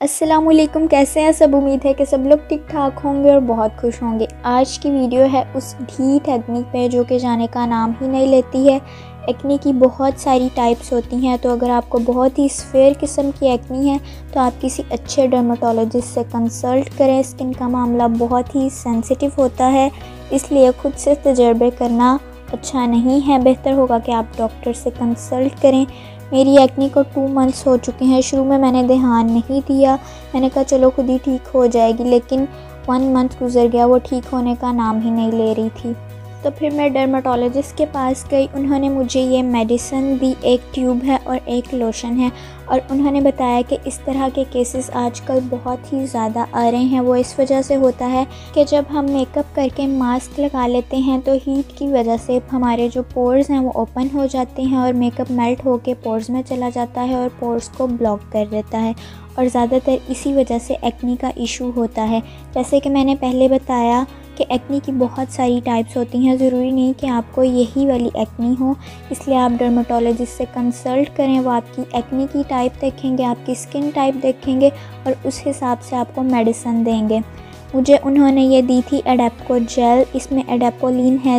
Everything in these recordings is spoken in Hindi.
अस्सलामुअलैकुम, कैसे हैं सब। उम्मीद है कि सब लोग ठीक ठाक होंगे और बहुत खुश होंगे। आज की वीडियो है उस ढीठ एक्नी पे जो कि जाने का नाम ही नहीं लेती है। एक्नी की बहुत सारी टाइप्स होती हैं, तो अगर आपको बहुत ही स्फेयर किस्म की एक्नी है तो आप किसी अच्छे डर्मेटोलॉजिस्ट से कंसल्ट करें। स्किन का मामला बहुत ही सेंसिटिव होता है, इसलिए खुद से तजर्बे करना अच्छा नहीं है। बेहतर होगा कि आप डॉक्टर से कंसल्ट करें। मेरी एक्नी को 2 मंथ्स हो चुके हैं। शुरू में मैंने ध्यान नहीं दिया, मैंने कहा चलो खुद ही ठीक हो जाएगी, लेकिन 1 मंथ गुजर गया, वो ठीक होने का नाम ही नहीं ले रही थी। तो फिर मैं डर्मेटोलॉजिस्ट के पास गई। उन्होंने मुझे ये मेडिसिन दी, एक ट्यूब है और एक लोशन है, और उन्होंने बताया कि इस तरह के केसेस आजकल बहुत ही ज़्यादा आ रहे हैं। वो इस वजह से होता है कि जब हम मेकअप करके मास्क लगा लेते हैं तो हीट की वजह से हमारे जो पोर्स हैं वो ओपन हो जाते हैं और मेकअप मेल्ट होके पोर्स में चला जाता है और पोर्स को ब्लॉक कर देता है, और ज़्यादातर इसी वजह से एक्नी का इशू होता है। जैसे कि मैंने पहले बताया कि एक्नी की बहुत सारी टाइप्स होती हैं, ज़रूरी नहीं कि आपको यही वाली एक्नी हो, इसलिए आप डर्मेटोलॉजिस्ट से कंसल्ट करें। वो आपकी एक्नी की टाइप देखेंगे, आपकी स्किन टाइप देखेंगे और उस हिसाब से आपको मेडिसिन देंगे। मुझे उन्होंने ये दी थी एडेप्को जेल। इसमें एडेपोलिन है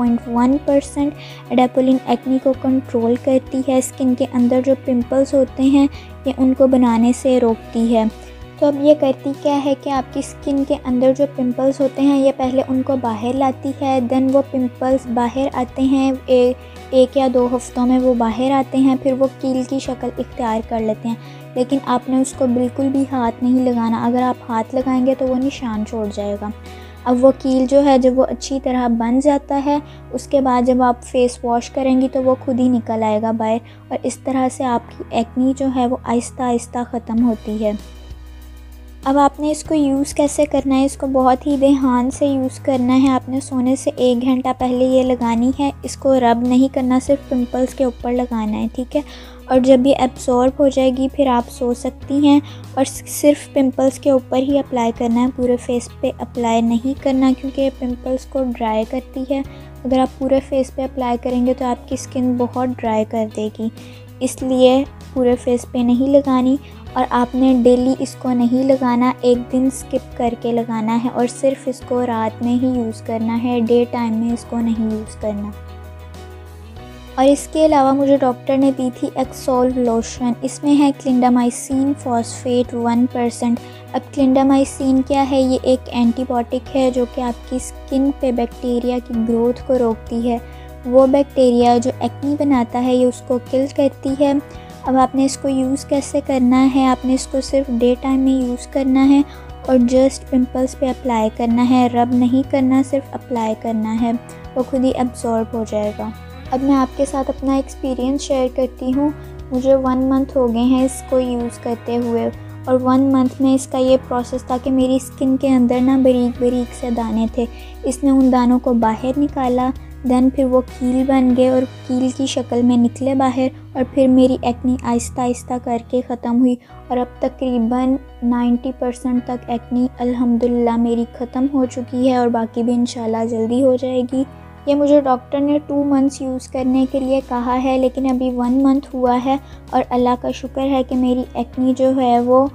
0.1%। एडेपोलिन एक्नी को कंट्रोल करती है, स्किन के अंदर जो पिंपल्स होते हैं ये उनको बनाने से रोकती है। तो अब ये करती क्या है कि आपकी स्किन के अंदर जो पिंपल्स होते हैं ये पहले उनको बाहर लाती है, देन वो पिंपल्स बाहर आते हैं, एक या 2 हफ्तों में वो बाहर आते हैं, फिर वो कील की शक्ल इख्तियार कर लेते हैं। लेकिन आपने उसको बिल्कुल भी हाथ नहीं लगाना, अगर आप हाथ लगाएंगे तो वो निशान छोड़ जाएगा। अब वो कील जो है जब वो अच्छी तरह बन जाता है, उसके बाद जब आप फेस वॉश करेंगी तो वो खुद ही निकल आएगा बाहर, और इस तरह से आपकी एक्नी जो है वो आहिस्ता आहिस्ता ख़त्म होती है। अब आपने इसको यूज़ कैसे करना है, इसको बहुत ही ध्यान से यूज़ करना है। आपने सोने से 1 घंटा पहले ये लगानी है। इसको रब नहीं करना, सिर्फ पिंपल्स के ऊपर लगाना है, ठीक है। और जब ये एब्जॉर्ब हो जाएगी फिर आप सो सकती हैं, और सिर्फ पिंपल्स के ऊपर ही अप्लाई करना है, पूरे फेस पे अप्लाई नहीं करना, क्योंकि ये पिंपल्स को ड्राई करती है। अगर आप पूरे फेस पे अप्लाई करेंगे तो आपकी स्किन बहुत ड्राई कर देगी, इसलिए पूरे फेस पे नहीं लगानी। और आपने डेली इसको नहीं लगाना, एक दिन स्किप करके लगाना है, और सिर्फ इसको रात में ही यूज़ करना है, डे टाइम में इसको नहीं यूज़ करना। और इसके अलावा मुझे डॉक्टर ने दी थी एक्सोल्व लोशन। इसमें है क्लिंडामाइसिन फॉस्फेट 1%। अब क्लिंडामाइसिन क्या है, ये एक एंटीबायोटिक है जो कि आपकी स्किन पे बैक्टीरिया की ग्रोथ को रोकती है। वो बैक्टीरिया जो एक्नी बनाता है ये उसको किल करती है। अब आपने इसको यूज़ कैसे करना है, आपने इसको सिर्फ डे टाइम में यूज़ करना है और जस्ट पिंपल्स पे अप्लाई करना है, रब नहीं करना, सिर्फ अप्लाई करना है, वो खुद ही एब्जॉर्ब हो जाएगा। अब मैं आपके साथ अपना एक्सपीरियंस शेयर करती हूँ। मुझे 1 मंथ हो गए हैं इसको यूज़ करते हुए, और 1 मंथ में इसका ये प्रोसेस था कि मेरी स्किन के अंदर ना बारीक बारीक से दाने थे। इसने उन दानों को बाहर निकाला, देन फिर वो कील बन गए और कील की शक्ल में निकले बाहर, और फिर मेरी एक्नी आहिस्ता आहिस्ता करके ख़त्म हुई। और अब तकरीबन 90% तक एक्नी अल्हम्दुलिल्लाह मेरी ख़त्म हो चुकी है, और बाकी भी इंशाल्लाह जल्दी हो जाएगी। ये मुझे डॉक्टर ने 2 मंथ्स यूज़ करने के लिए कहा है, लेकिन अभी 1 मंथ हुआ है, और अल्लाह का शुक्र है कि मेरी एक्नी जो है वो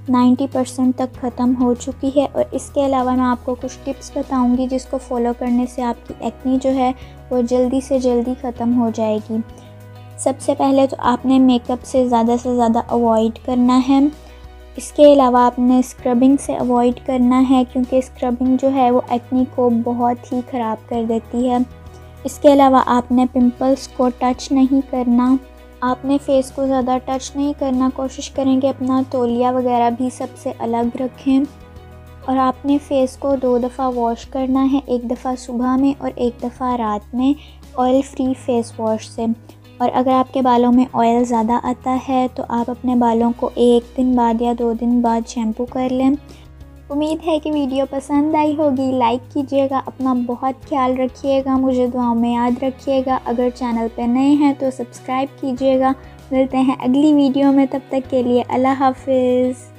90% तक ख़त्म हो चुकी है। और इसके अलावा मैं आपको कुछ टिप्स बताऊंगी जिसको फॉलो करने से आपकी एक्नी जो है वो जल्दी से जल्दी ख़त्म हो जाएगी। सबसे पहले तो आपने मेकअप से ज़्यादा अवॉइड करना है। इसके अलावा आपने स्क्रबिंग से अवॉइड करना है, क्योंकि स्क्रबिंग जो है वो एक्नी को बहुत ही ख़राब कर देती है। इसके अलावा आपने पिंपल्स को टच नहीं करना, आपने फेस को ज़्यादा टच नहीं करना, कोशिश करें कि अपना तौलिया वगैरह भी सबसे अलग रखें। और आपने फ़ेस को 2 दफ़ा वॉश करना है, एक दफ़ा सुबह में और एक दफ़ा रात में, ऑयल फ्री फेस वॉश से। और अगर आपके बालों में ऑयल ज़्यादा आता है तो आप अपने बालों को 1 दिन बाद या 2 दिन बाद शैम्पू कर लें। उम्मीद है कि वीडियो पसंद आई होगी। लाइक कीजिएगा, अपना बहुत ख्याल रखिएगा, मुझे दुआओं में याद रखिएगा। अगर चैनल पर नए हैं तो सब्सक्राइब कीजिएगा। मिलते हैं अगली वीडियो में, तब तक के लिए अल्लाह हाफिज़।